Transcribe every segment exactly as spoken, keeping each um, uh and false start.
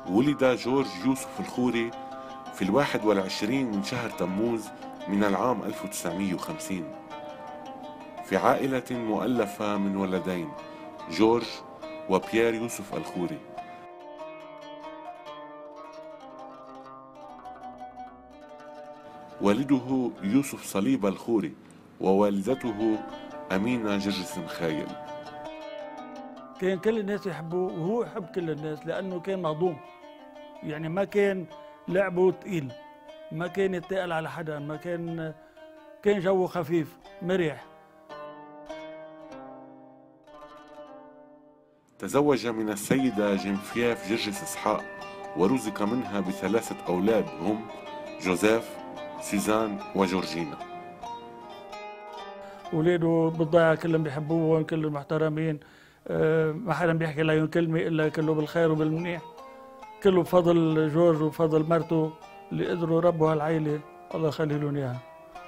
ولد جورج يوسف الخوري في الواحد والعشرين من شهر تموز من العام ألف وتسعمئة وخمسين في عائلة مؤلفة من ولدين جورج وبيير يوسف الخوري. والده يوسف صليب الخوري ووالدته أمينة جرجس مخايل. كان كل الناس يحبوه وهو يحب كل الناس لأنه كان مهضوم، يعني ما كان لعبه تقيل، ما كان يتقل على حدا، ما كان كان جوه خفيف مريح. تزوج من السيدة جنفياف جرجس إسحاق ورزق منها بثلاثة أولاد هم جوزيف، سوزان وجورجينا. أولاده بالضيعة كلهم بيحبوه، كلهم محترمين، ما حدا بيحكي لهم كلمة إلا كله بالخير وبالمنيح، كله بفضل جورج وبفضل مرته اللي قدروا يربوا هالعيلة، الله يخلي لهم إياها.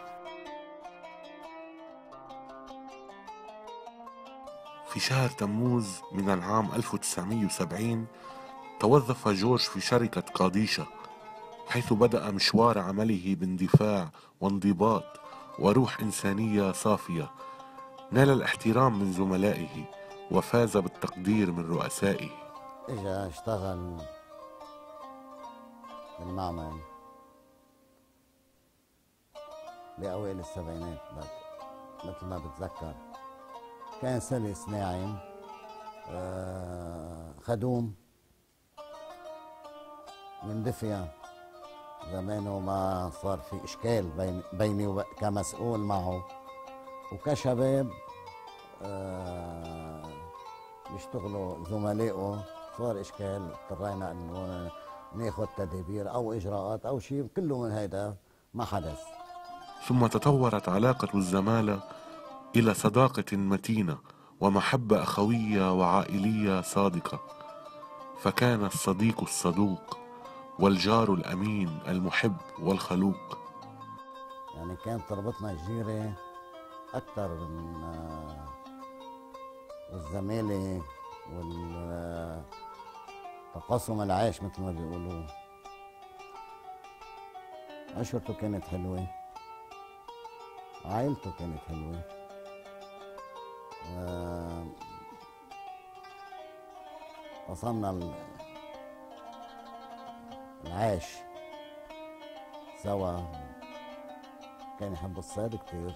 في شهر تموز من العام ألف وتسعمئة وسبعين توظف جورج في شركة قاديشة، حيث بدأ مشوار عمله باندفاع وانضباط وروح إنسانية صافية. نال الاحترام من زملائه وفاز بالتقدير من رؤسائه. اجا اشتغل بالمعمل بأوائل السبعينات مثل ما بتذكر. كان سلس ناعم، خدوم من دفيا. زمانه ما صار في إشكال بين بيني كمسؤول معه، وكشباب بيشتغلوا زملائه صار إشكال، اضطرينا إنه ناخذ تدابير أو إجراءات أو شيء، كله من هيدا ما حدث. ثم تطورت علاقة الزمالة إلى صداقة متينة ومحبة أخوية وعائلية صادقة، فكان الصديق الصدوق والجار الأمين المحب والخلوق. يعني كانت تربطنا الجيرة أكثر من والزمالة والتقاسم العيش مثل ما بيقولوا. عشرته كانت حلوة، عائلته كانت حلوة. وصلنا العيش سوا. كان يحب الصيد كتير.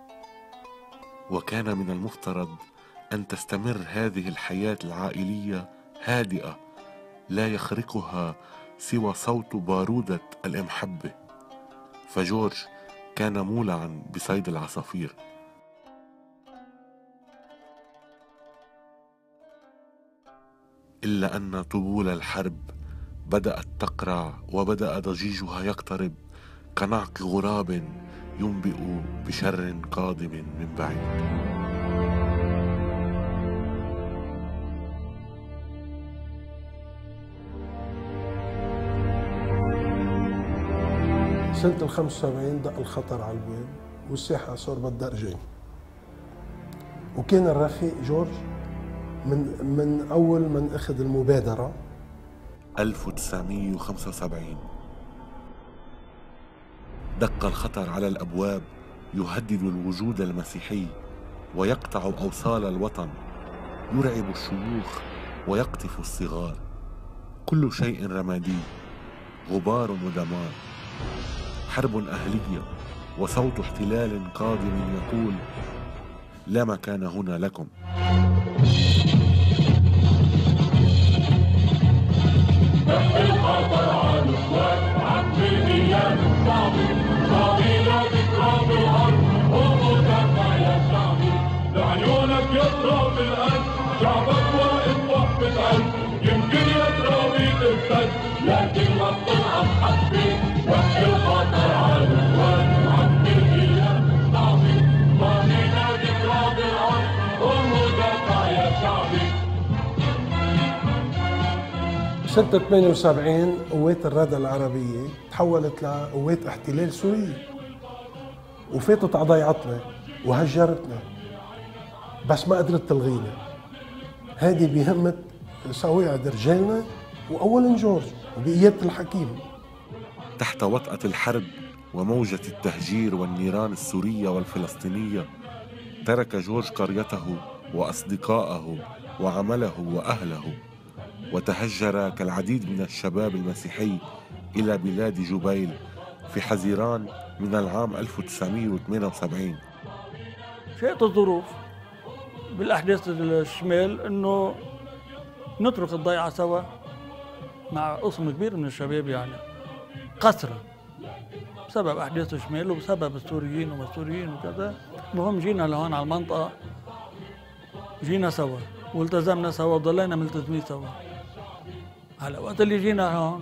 وكان من المفترض أن تستمر هذه الحياة العائلية هادئة لا يخرقها سوى صوت بارودة المحبة، فجورج كان مولعا بصيد العصافير. إلا أن طبول الحرب بدأت تقرع وبدأ ضجيجها يقترب كنعق غراب ينبئ بشر قادم من بعيد. سنة ال خمسة وسبعين دق الخطر على الباب والساحة صار بدها رجال. وكان الرفيق جورج من من أول من أخذ المبادرة. ألف وتسعمئة وخمسة وسبعين دق الخطر على الأبواب يهدد الوجود المسيحي ويقطع أوصال الوطن، يرعب الشيوخ ويقطف الصغار. كل شيء رمادي، غبار ودمار، حرب أهلية وصوت احتلال قادم يقول لا مكان هنا لكم. الخطر على الأخوات عم الأيام الصعبة، صعبة ذكرى بالأرض ومدافع يا شعبي، بعيونك يضرب القلب، شعبك واقف وقفة قلب، يمكن يا ترابي تفسد لكن ما بتنقص حبي. وحش الخطر على الأخوات عم الأيام الصعبة، صعبة ذكرى بالأرض ومدافع يا شعبي. سنة ثمانية وسبعين قوات الردى العربية تحولت لقوات احتلال سورية وفاتت على ضيعتنا وهجرتنا، بس ما قدرت تلغينا. هذه بهمة صواعد رجالنا وأولا جورج وبقيادة الحكيم. تحت وطأة الحرب وموجة التهجير والنيران السورية والفلسطينية، ترك جورج قريته وأصدقائه وعمله وأهله، وتهجر كالعديد من الشباب المسيحي إلى بلاد جبيل في حزيران من العام ألف وتسعمئة وثمانية وسبعين. شاءت الظروف بالأحداث الشمال أنه نترك الضيعة سوا مع قسم كبير من الشباب، يعني قسرا بسبب أحداث الشمال وبسبب السوريين وما السوريين وكذا. المهم جينا لهون على المنطقة، جينا سوا والتزمنا سوا وضلينا ملتزمين سوا. هلا وقت اللي جينا هون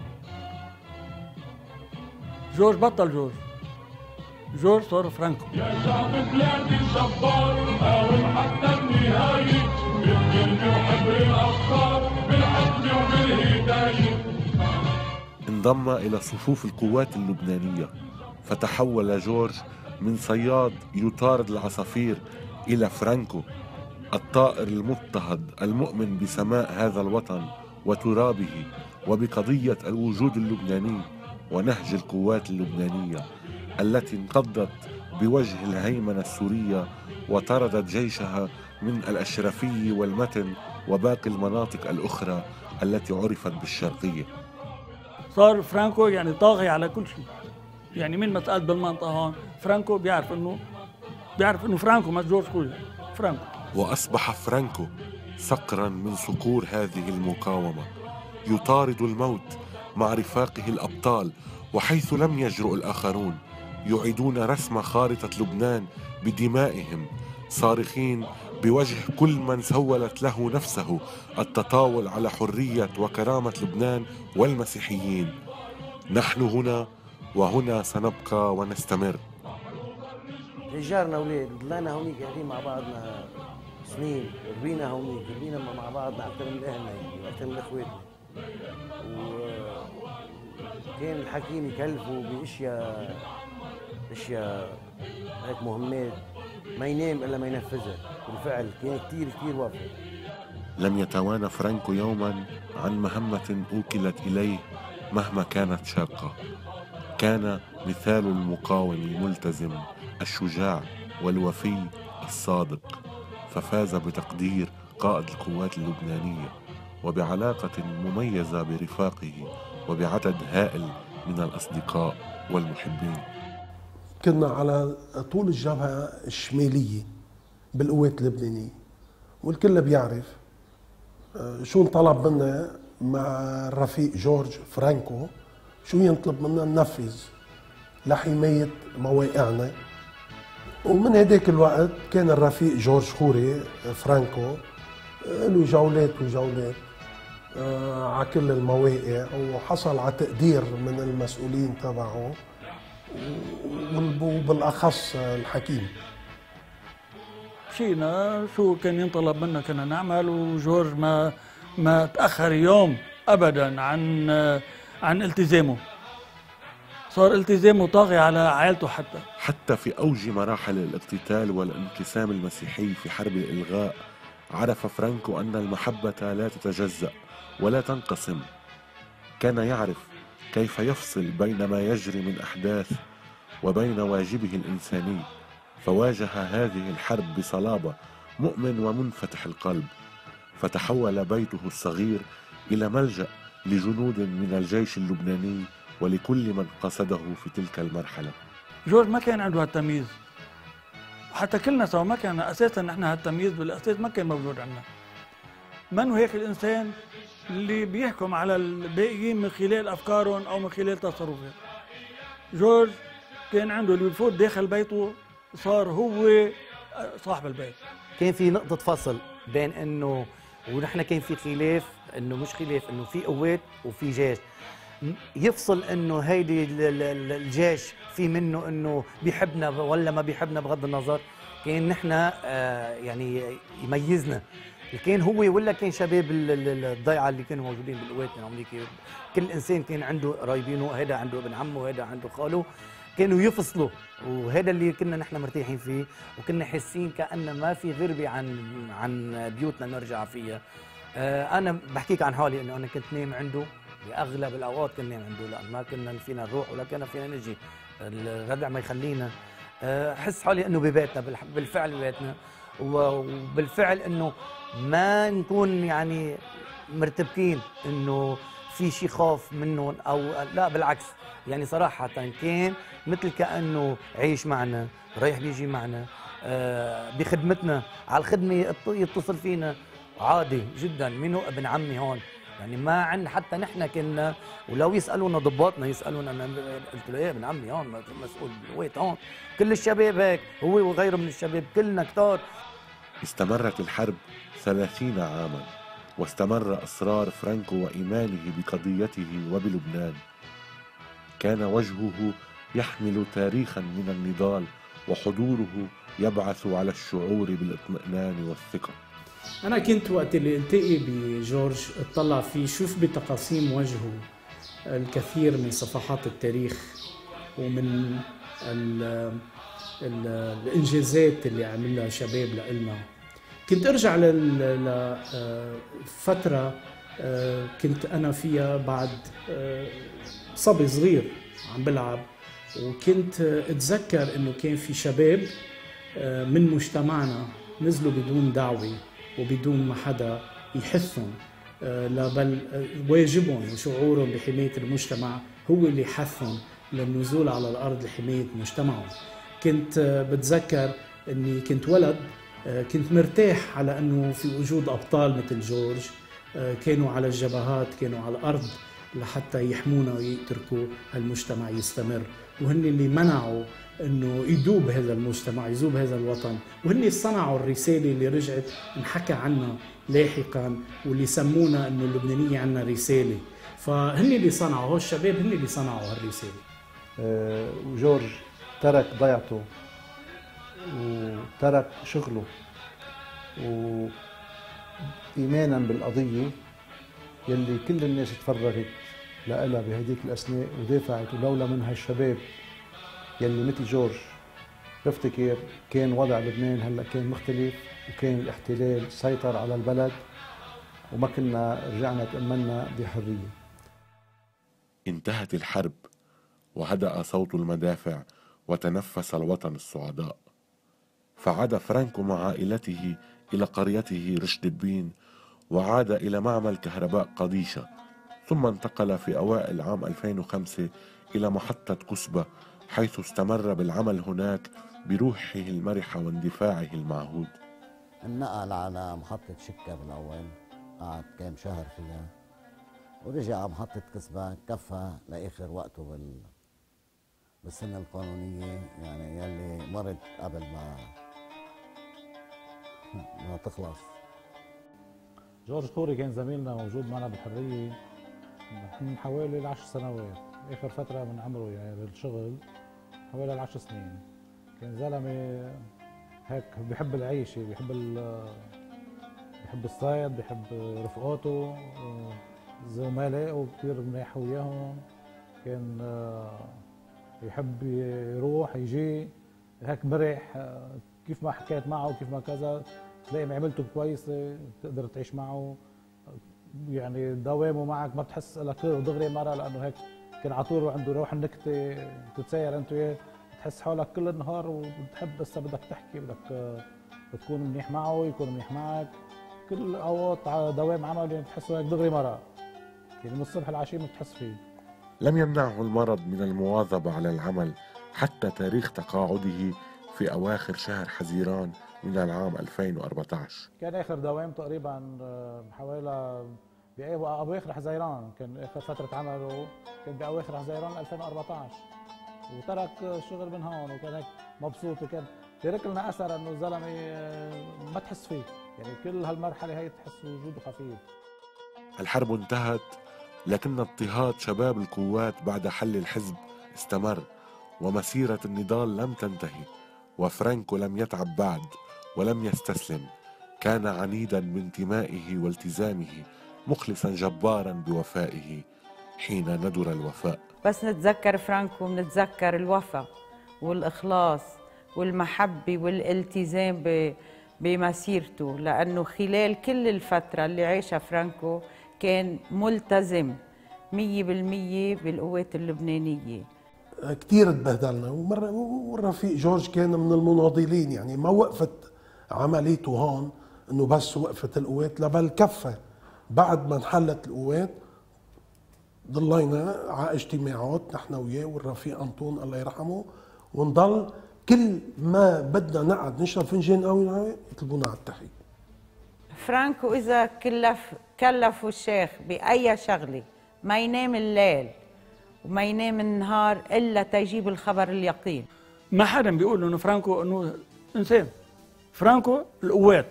جورج بطل جورج، جورج صار فرانكو. يا شعب بلادي الجبار حاول حتى النهاية بالكلمة وحبر الأفكار بالعدل وبالهداية. انضم إلى صفوف القوات اللبنانية، فتحول جورج من صياد يطارد العصافير إلى فرانكو، الطائر المضطهد المؤمن بسماء هذا الوطن وترابه وبقضية الوجود اللبناني ونهج القوات اللبنانية التي انقضت بوجه الهيمنة السورية وطردت جيشها من الأشرفية والمتن وباقي المناطق الأخرى التي عرفت بالشرقية. صار فرانكو يعني طاغي على كل شيء، يعني من مسألة بالمنطقة هون فرانكو بيعرف انه بيعرف انه فرانكو مش جورج خوي فرانكو. وأصبح فرانكو صقرا من صقور هذه المقاومة، يطارد الموت مع رفاقه الأبطال، وحيث لم يجرؤ الآخرون يعيدون رسم خارطة لبنان بدمائهم، صارخين بوجه كل من سولت له نفسه التطاول على حرية وكرامة لبنان والمسيحيين. نحن هنا وهنا سنبقى ونستمر. رجالنا اولاد ضلينا هونيك قاعدين مع بعضنا سنين، ربينا هونيك، ربينا مع بعضنا اكثر من اهلنا واكثر من اخواتنا. وكان الحكيم يكلفوا باشياء اشياء هيك مهمات ما ينام الا ما ينفذها، بالفعل كان كثير كثير وافي. لم يتوانى فرانكو يوما عن مهمة أوكلت إليه مهما كانت شاقة. كان مثال المقاوم الملتزم الشجاع والوفي الصادق، ففاز بتقدير قائد القوات اللبنانية وبعلاقة مميزة برفاقه وبعدد هائل من الأصدقاء والمحبين. كنا على طول الجبهة الشمالية بالقوات اللبنانية، والكل بيعرف شو انطلب منا مع الرفيق جورج فرانكو، شو ينطلب منا ننفذ لحماية مواقعنا. ومن هداك الوقت كان الرفيق جورج خوري فرانكو له جولات وجولات على كل المواقع، وحصل على تقدير من المسؤولين تبعه وبالأخص الحكيم. مشينا شو كان ينطلب منا كنا نعمل، وجورج ما ما تأخر يوم أبدا عن عن التزامه، صار التزامه طاغي على عائلته. حتى حتى في أوج مراحل الاقتتال والانقسام المسيحي في حرب الإلغاء، عرف فرانكو أن المحبة لا تتجزأ ولا تنقسم. كان يعرف كيف يفصل بين ما يجري من أحداث وبين واجبه الإنساني، فواجه هذه الحرب بصلابة، مؤمن ومنفتح القلب، فتحول بيته الصغير إلى ملجأ لجنود من الجيش اللبناني ولكل من قصده في تلك المرحلة. جورج ما كان عنده هالتمييز، وحتى كلنا سوا ما كان اساسا نحن هالتمييز بالاساس ما كان موجود عندنا. منو هيك الانسان اللي بيحكم على الباقيين من خلال افكارهم او من خلال تصرفات. جورج كان عنده اللي بفوت داخل بيته صار هو صاحب البيت. كان في نقطة فصل بين انه ونحن كان في خلاف، انه مش خلاف، انه في قوات وفي جيش. يفصل انه هيدي الجيش في منه انه بيحبنا ولا ما بيحبنا بغض النظر. كان نحن آه يعني يميزنا كان هو ولا كان شباب الضيعه اللي كانوا موجودين بالقوات من هونيك. كل انسان كان عنده قرايبينه، هذا عنده ابن عمه وهذا عنده خاله، كانوا يفصلوا، وهذا اللي كنا نحن مرتاحين فيه، وكنا حاسين كأن ما في غربة عن عن بيوتنا نرجع فيها. آه انا بحكيك عن حالي انه انا كنت نايم عنده باغلب الاوقات كنا عنده، لان ما كنا فينا نروح ولا كنا فينا نجي، الردع ما يخلينا. حس حالي انه ببيتنا، بالفعل ببيتنا، وبالفعل انه ما نكون يعني مرتبكين انه في شيء خوف منهم او لا، بالعكس يعني صراحه كان مثل كانه عيش معنا، رايح بيجي معنا، بخدمتنا، على الخدمه يتصل فينا عادي جدا، منو ابن عمي هون، يعني ما عندنا حتى نحن كنا، ولو يسالونا ضباطنا يسالونا، انا قلت له ايه ابن عمي هون مسؤول ويت هون، كل الشباب هيك، هو وغيره من الشباب كلنا كتار. استمرت الحرب ثلاثين عاما، واستمر إصرار فرانكو وإيمانه بقضيته وبلبنان. كان وجهه يحمل تاريخا من النضال، وحضوره يبعث على الشعور بالاطمئنان والثقة. أنا كنت وقت اللي التقي بجورج اطلع فيه، شوف بتقاسيم وجهه الكثير من صفحات التاريخ ومن ال ال الإنجازات اللي عملها شباب لإلنا. كنت أرجع لفترة كنت أنا فيها بعد صبي صغير عم بلعب، وكنت أتذكر إنه كان في شباب من مجتمعنا نزلوا بدون دعوة وبدون ما حدا يحثهم، بل واجبهم وشعورهم بحماية المجتمع هو اللي حثهم للنزول على الأرض لحماية مجتمعهم. كنت بتذكر أني كنت ولد، كنت مرتاح على أنه في وجود أبطال مثل جورج كانوا على الجبهات، كانوا على الأرض لحتى يحمونا ويتركوا المجتمع يستمر، وهن اللي منعوا انه يذوب هذا المجتمع، يذوب هذا الوطن، وهن اللي صنعوا الرساله اللي رجعت انحكى عنها لاحقا، واللي سمونا انه اللبنانيه عندنا رساله، فهن اللي صنعوا، هو الشباب هن اللي صنعوا هالرساله. أه وجورج ترك ضيعته وترك شغله وإيمانا بالقضيه يلي كل الناس تفرغت لها بهديك الأثناء ودافعت، ولولا من هالشباب يلي مثل جورج بفتكر كان وضع لبنان هلا كان مختلف، وكان الاحتلال سيطر على البلد وما كنا رجعنا تأملنا بحرية. انتهت الحرب وهدأ صوت المدافع وتنفس الوطن السعداء، فعاد فرانكو مع عائلته إلى قريته رشدبين، وعاد إلى معمل كهرباء قاديشة، ثم انتقل في أوائل عام ألفين وخمسة إلى محطة كسبة، حيث استمر بالعمل هناك بروحه المرحة واندفاعه المعهود. انقل على محطة شكة بالأول، قعد كام شهر فيها، ورجع على محطة كسبة، كفى لآخر وقته بال بالسنة القانونية، يعني يلي مرت قبل ما ما تخلص. جورج خوري كان زميلنا موجود معنا بالحرية من حوالي العشر سنوات، آخر فترة من عمره يعني بالشغل حوالي العشر سنين. كان زلمة هيك بيحب العيشة، بيحب بيحب الصيد، بيحب رفقاته، زملائه كثير منيح وياهم، كان يحب يروح يجي هيك مرح، كيف ما حكيت معه كيف ما كذا تلاقي معاملته كويسة، تقدر تعيش معه، يعني دوامه معك ما بتحس لك دغري مرة، لأنه هيك كان على طول عنده روح النكتة، تتساير أنت وياه، تحس حالك كل النهار وبتحب بس بدك تحكي، بدك تكون منيح معه يكون منيح معك، كل أوقات على دوام عمل بتحسه هيك دغري مرة، يعني من الصبح العشية ما بتحس فيه. لم يمنعه المرض من المواظبة على العمل حتى تاريخ تقاعده في أواخر شهر حزيران من العام ألفين وأربعة عشر. كان آخر دوام تقريبا حوالي بأواخر حزيران، كان آخر فترة عمله كان بأواخر حزيران ألفين وأربعة عشر، وترك الشغل من هون وكان هيك مبسوط، وكان ترك لنا أثر إنه الزلمة ما تحس فيه، يعني كل هالمرحلة هي تحس وجوده خفيف. الحرب انتهت، لكن اضطهاد شباب القوات بعد حل الحزب استمر، ومسيرة النضال لم تنتهي، وفرانكو لم يتعب بعد ولم يستسلم. كان عنيدا بانتمائه والتزامه، مخلصا جبارا بوفائه حين ندر الوفاء. بس نتذكر فرانكو نتذكر الوفاء والإخلاص والمحبة والالتزام بمسيرته، لأنه خلال كل الفترة اللي عاشها فرانكو كان ملتزم مية بالمية بالقوات اللبنانية. كتير تبهدلنا، ومرة والرفيق جورج كان من المناضلين، يعني ما وقفت عمليته هون انه بس وقفت القوات، لا بل كفى بعد ما انحلت القوات ضلينا على اجتماعات نحن وياه والرفيق انطون الله يرحمه، ونضل كل ما بدنا نقعد نشرب فنجان قهوه يطلبونا على التحيه. فرانكو اذا كلف كلفوا الشيخ باي شغله ما ينام الليل وما ينام النهار الا تجيب الخبر اليقين. ما حدا بيقول انه فرانكو انه انسان. فرانكو القوات.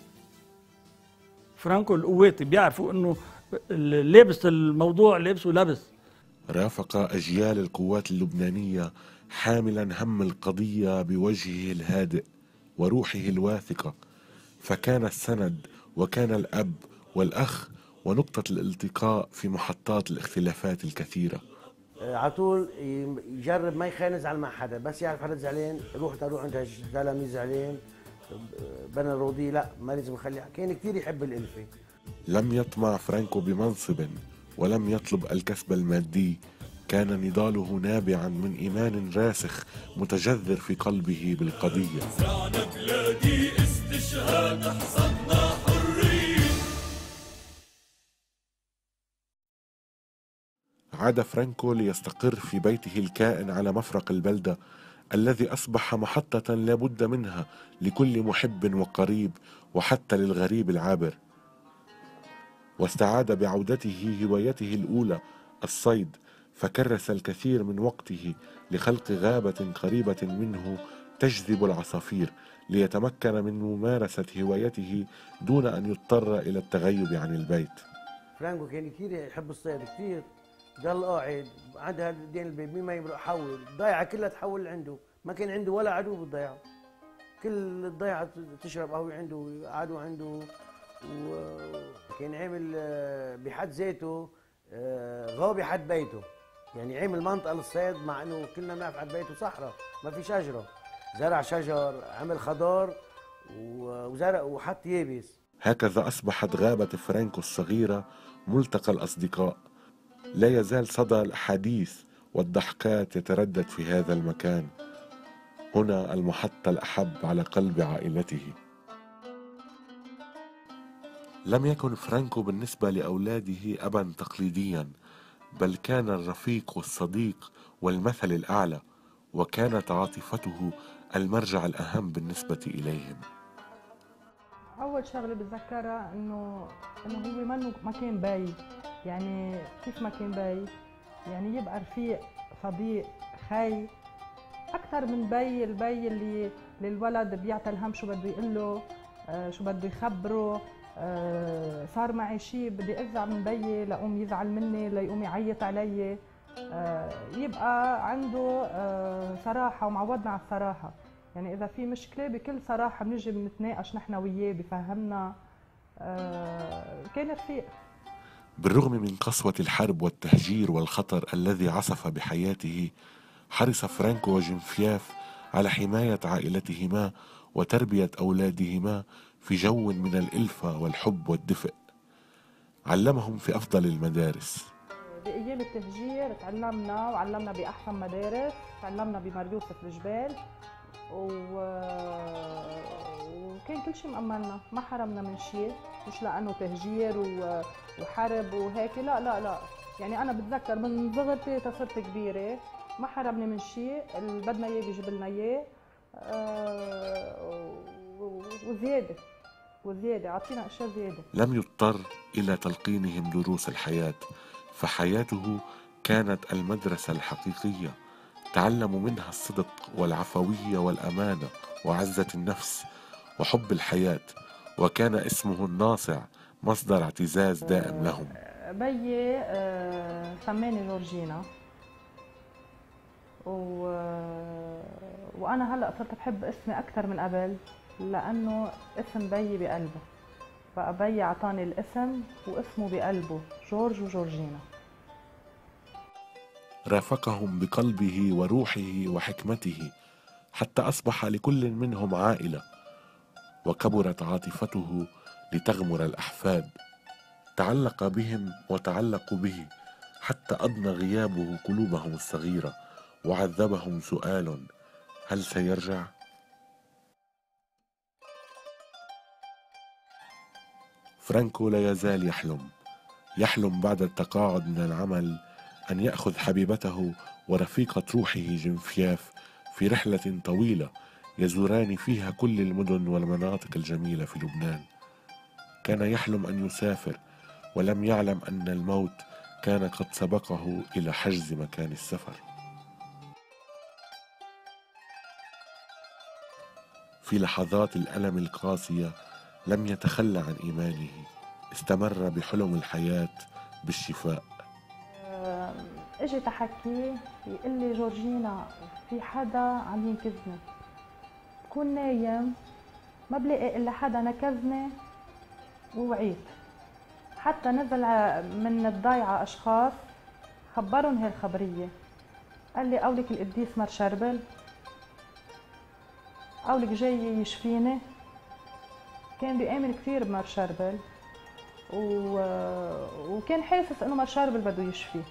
فرانكو القوات بيعرفوا انه لابس الموضوع لابسه لبس. رافق أجيال القوات اللبنانية حاملا هم القضية بوجهه الهادئ وروحه الواثقة، فكان السند وكان الأب والأخ ونقطة الالتقاء في محطات الاختلافات الكثيرة. على طول يجرب ما يخانز على مع حدا، بس يعرف حدا زعلان روح تروح عند تلاميذ زعلان بنا روضي، لا ما لازم نخلي. كان كثير يحب الألفة. لم يطمع فرانكو بمنصب ولم يطلب الكسب المادي، كان نضاله نابعا من إيمان راسخ متجذر في قلبه بالقضية. زرعنا بلادي استشهاد حصدنا حرية. عاد فرانكو ليستقر في بيته الكائن على مفرق البلدة الذي أصبح محطة لا بد منها لكل محب وقريب وحتى للغريب العابر. واستعاد بعودته هوايته الأولى الصيد، فكرس الكثير من وقته لخلق غابة قريبة منه تجذب العصافير ليتمكن من ممارسة هوايته دون أن يضطر إلى التغيب عن البيت. فرانكو كان كثير يحب الصيد كثير، ضل قاعد عند هالدين البيت مين ما يبرق حول الضيعة كلها تحول عنده، ما كان عنده ولا عدو بالضيعة، كل الضيعة تشرب قهوة عنده قعدوا عنده، وكان عامل بحد ذاته غابة حد بيته، يعني عامل منطقة للصيد مع انه كلنا بنعرف حد بيته صحراء ما في شجرة، زرع شجر عمل خضار وزرع وحط يابس. هكذا أصبحت غابة فرانكو الصغيرة ملتقى الأصدقاء، لا يزال صدى الأحاديث والضحكات يتردد في هذا المكان، هنا المحطة الأحب على قلب عائلته. لم يكن فرانكو بالنسبة لأولاده أبا تقليديا، بل كان الرفيق والصديق والمثل الأعلى، وكانت عاطفته المرجع الأهم بالنسبة إليهم. أول شغلة بتذكرها إنه إنه هو منه ما كان بي، يعني كيف ما كان بي، يعني يبقى رفيق صديق خي أكثر من بي. البي اللي للولد بيعطي الهم شو بده يقول له، آه شو بده يخبره، آه صار معي شيء بدي افزع من بيي لقوم يزعل مني ليقوم يعيط علي، آه يبقى عنده آه صراحه ومعودنا على الصراحه، يعني اذا في مشكله بكل صراحه بنجي بنتناقش نحن وياه بفهمنا، آه كان رفيق. بالرغم من قسوة الحرب والتهجير والخطر الذي عصف بحياته، حرص فرانكو وجنفياف على حماية عائلتهما وتربية أولادهما في جو من الإلفة والحب والدفء. علمهم في أفضل المدارس. بأيام التهجير تعلمنا وعلمنا بأحسن مدارس، تعلمنا بمريوطة الجبال و... وكان كل شيء مأمننا، ما حرمنا من شيء، مش لأنه تهجير و... وحرب وهيك، لا لا لا، يعني أنا بتذكر من صغرتي تصرت كبيرة ما حرمني من شيء، اللي بدنا إياه بيجيب لنا إياه، أه... وزيادة وزيادة عطينا أشياء زيادة. لم يضطر إلى تلقينهم دروس الحياة، فحياته كانت المدرسة الحقيقية، تعلموا منها الصدق والعفوية والأمانة وعزة النفس وحب الحياة، وكان اسمه الناصع مصدر اعتزاز دائم لهم. بيي سماني جورجينا، و... وأنا هلأ صرت بحب اسمي أكثر من قبل، لأنه اسم بيي بقلبه، بقى بيي عطاني الاسم واسمه بقلبه، جورج وجورجينا. رافقهم بقلبه وروحه وحكمته حتى أصبح لكل منهم عائلة، وكبرت عاطفته لتغمر الأحفاد، تعلق بهم وتعلقوا به حتى أضنى غيابه قلوبهم الصغيرة وعذبهم سؤال: هل سيرجع؟ فرانكو لا يزال يحلم يحلم بعد التقاعد من العمل أن يأخذ حبيبته ورفيقة روحه جنفياف في رحلة طويلة يزوران فيها كل المدن والمناطق الجميلة في لبنان. كان يحلم أن يسافر، ولم يعلم أن الموت كان قد سبقه إلى حجز مكان السفر. في لحظات الألم القاسية لم يتخلى عن إيمانه، استمر بحلم الحياة بالشفاء. اجي تحكي يقول لي: جورجينا، في حدا عم ينكزني، بكون نايم ما بلاقي الا حدا نكزني ووعيت. حتى نزل من الضيعة اشخاص خبرهم هي الخبرية، قال لي: قولك القديس مر شربل، قولك جاي يشفيني. كان بيآمن كثير بمر شربل و... وكان حاسس انه مر شربل بده يشفيه.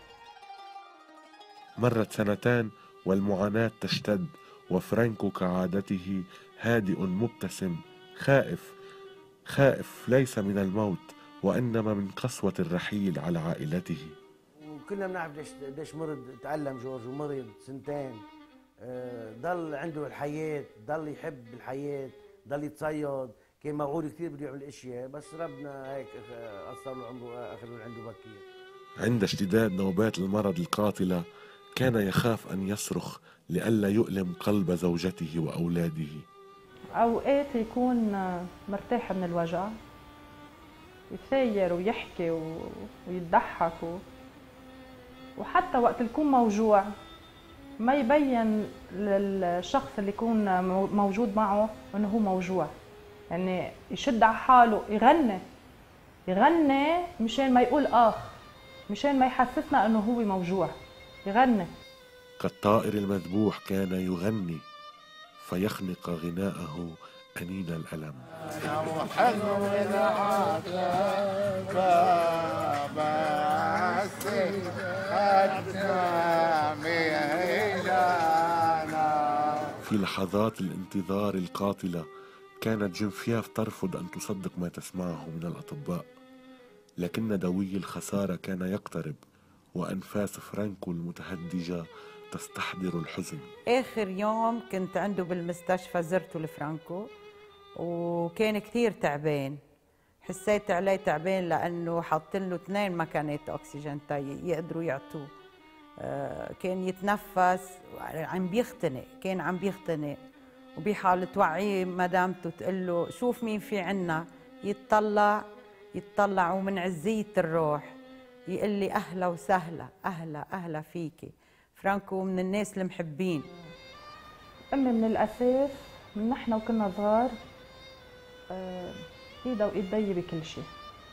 مرت سنتان والمعاناة تشتد، وفرانكو كعادته هادئ مبتسم، خائف خائف ليس من الموت وإنما من قسوة الرحيل على عائلته. وكلنا بنعرف ليش ليش مرض. تعلم جورج ومرض سنتين، ضل عنده الحياة، ضل يحب الحياة، ضل يتصيد. كان موعود كثير بده يعمل اشياء، بس ربنا هيك قصر له عمره، اخذ عنده بكير. عند اشتداد نوبات المرض القاتلة كان يخاف أن يصرخ لئلا يؤلم قلب زوجته وأولاده. أوقات يكون مرتاح من الوجع، يتثير ويحكي ويضحك، وحتى وقت يكون موجوع ما يبين للشخص اللي يكون موجود معه انه هو موجوع. يعني يشد على حاله، يغني يغني مشان ما يقول اخ، مشان ما يحسسنا انه هو موجوع، يغني. كالطائر المذبوح كان يغني فيخنق غناءه أنين الألم. في لحظات الانتظار القاتلة كانت جنفياف ترفض أن تصدق ما تسمعه من الأطباء، لكن دوي الخسارة كان يقترب، وأنفاس فرانكو المتهدجة تستحضر الحزن. آخر يوم كنت عنده بالمستشفى زرته لفرانكو، وكان كثير تعبان. حسيت عليه تعبان لأنه حاطين له اثنين مكانات أكسجين يقدروا يعطوه. كان يتنفس عم بيختنق، كان عم بيختنق، وبحالة وعي مدامته تقول له: شوف مين في عنا. يتطلع يتطلع ومن عزية الروح يقول لي: أهلا وسهلا، أهلا أهلا فيكي. فرانكو من الناس المحبين. أمي من الأساس من نحن وكنا صغار إيدها وإيد بيي بكل شيء.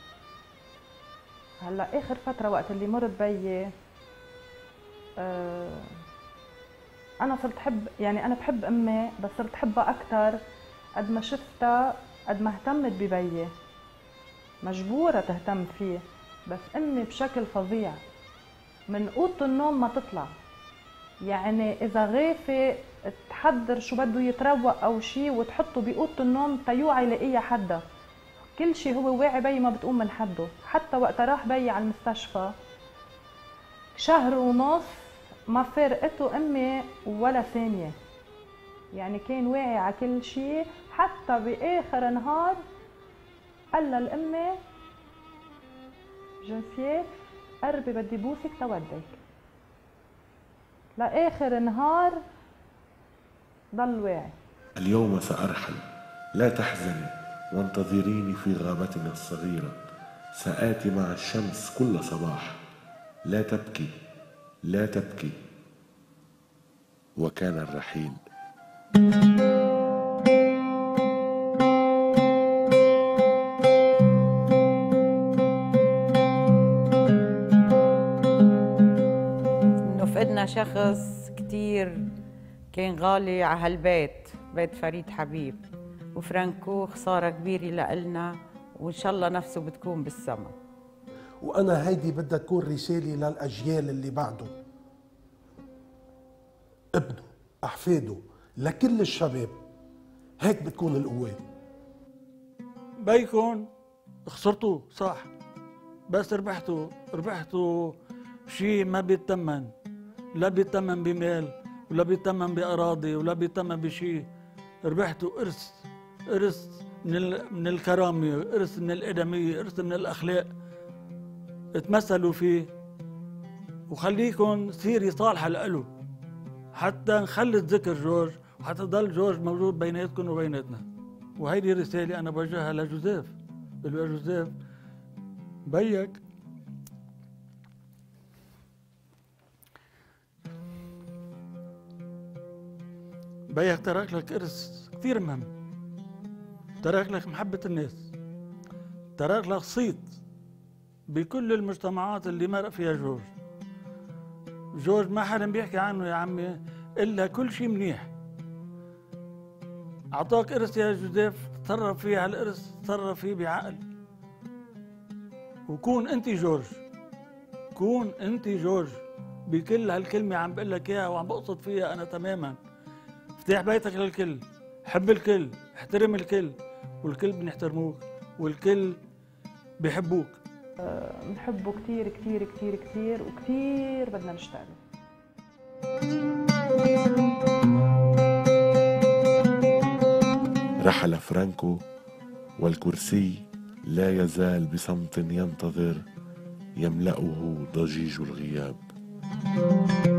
هلا آخر فترة وقت اللي مرض بيي أنا صرت أحب، يعني أنا بحب أمي بس صرت أحبها أكثر قد ما شفتها، قد ما اهتمت ببيي. مجبورة تهتم فيه، بس أمي بشكل فظيع من أوضة النوم ما تطلع. يعني إذا غافة تحضر شو بده يتروق أو شيء وتحطه بأوضة النوم تيوعى يلاقيها حدا. كل شيء هو واعي بي، ما بتقوم من حده. حتى وقت راح بي على المستشفى شهر ونص ما فارقته أمي ولا ثانية. يعني كان واعي على كل شيء. حتى بآخر نهار قال لأمي: جنفياف قربي بدي بوسك توديك. لآخر نهار ضل واعي. اليوم سأرحل، لا تحزني وانتظريني في غابتنا الصغيرة. سآتي مع الشمس كل صباح. لا تبكي لا تبكي. وكان الرحيل. انه فقدنا شخص كتير كان غالي على هالبيت، بيت فريد حبيب. وفرانكو خسارة كبيرة لإلنا، وإن شاء الله نفسه بتكون بالسما. وأنا هيدي بدها تكون رسالة للأجيال اللي بعده، ابنه، أحفاده، لكل الشباب. هيك بتكون القوة. بيكون خسرتوا صح، بس ربحتوا ربحتوا شيء ما بيتمن، لا بيتمن بمال ولا بيتمن بأراضي ولا بيتمن بشيء. ربحتوا إرث، إرث من من الكرامة، إرث من الإدمية، إرث من الأخلاق. اتمثلوا فيه وخليكم سيرة صالحة لإله حتى نخلد ذكر جورج وحتى ضل جورج موجود بيناتكم وبيناتنا. وهيدي رسالة أنا بوجهها لجوزيف. بقول له يا جوزيف بيك بيك ترك لك إرث كثير مهم، ترك لك محبة الناس، ترك لك صيت بكل المجتمعات اللي مرق فيها جورج. جورج ما حدا بيحكي عنه يا عمي إلا كل شيء منيح. أعطاك إرث يا جوزيف، تصرف فيه على الإرث، تصرف فيه بعقل. وكون أنت جورج، كون أنت جورج بكل هالكلمة عم بقول لك إياها وعم بقصد فيها أنا تماما. افتح بيتك للكل، حب الكل، احترم الكل، والكل بنحترموك والكل بيحبوك. بنحبه كتير كتير كتير كتير وكتير بدنا نشتغل. رحل فرانكو والكرسي لا يزال بصمت ينتظر يملأه ضجيج الغياب.